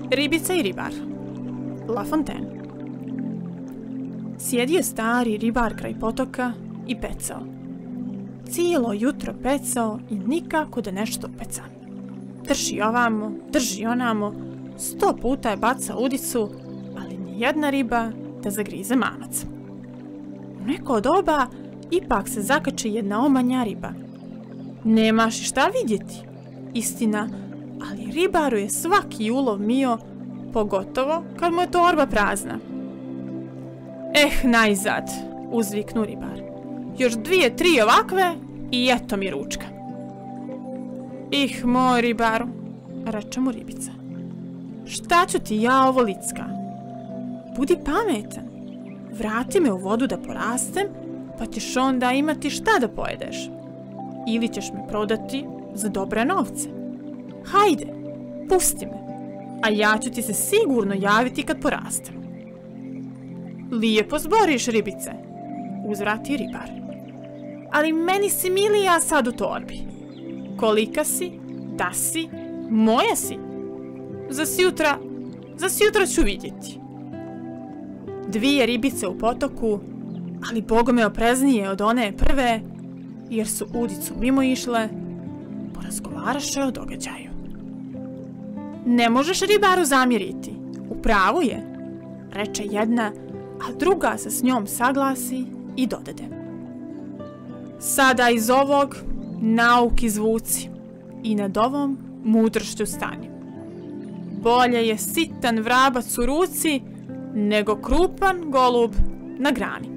Ribica i ribar. La Fontaine. Sjedio stari ribar kraj potoka i pecao. Cijelo jutro pecao i nikako da nešto peca. Drži ovamo, drži onamo, 100 puta je bacao udicu, ali nijedna riba da zagrize mamac. U neko doba ipak se zakači jedna omanja riba. Nemaš šta vidjeti, istina, ali ribaru je svaki ulov mio, pogotovo kad mu je torba prazna. Najzad, uzviknu ribar. Još 2-3 ovakve i eto mi ručka. Moj ribaru, reče mu ribica. Šta ću ti ja ovo licka? Budi pametan. Vrati me u vodu da porastem, pa ćeš onda imati šta da pojedeš. Ili ćeš me prodati za dobre novce. Hajde, pusti me, a ja ću ti se sigurno javiti kad porastem. Lijepo zboriš, ribice, uzvrati ribar. Ali meni si milija sad u torbi. Kolika si, ta si, moja si. Za sjutra ću vidjeti. 2 ribice u potoku, ali bogome opreznije od one prve, jer su udicu mimo išle, porazgovaraše o događaju. Ne možeš ribaru zamjeriti, u pravu je, reče jedna, a druga se s njom saglasi i dodade. Sada iz ovog nauk izvuci i nad ovom mudrošću stani. Bolje je sitan vrabac u ruci nego krupan golub na grani.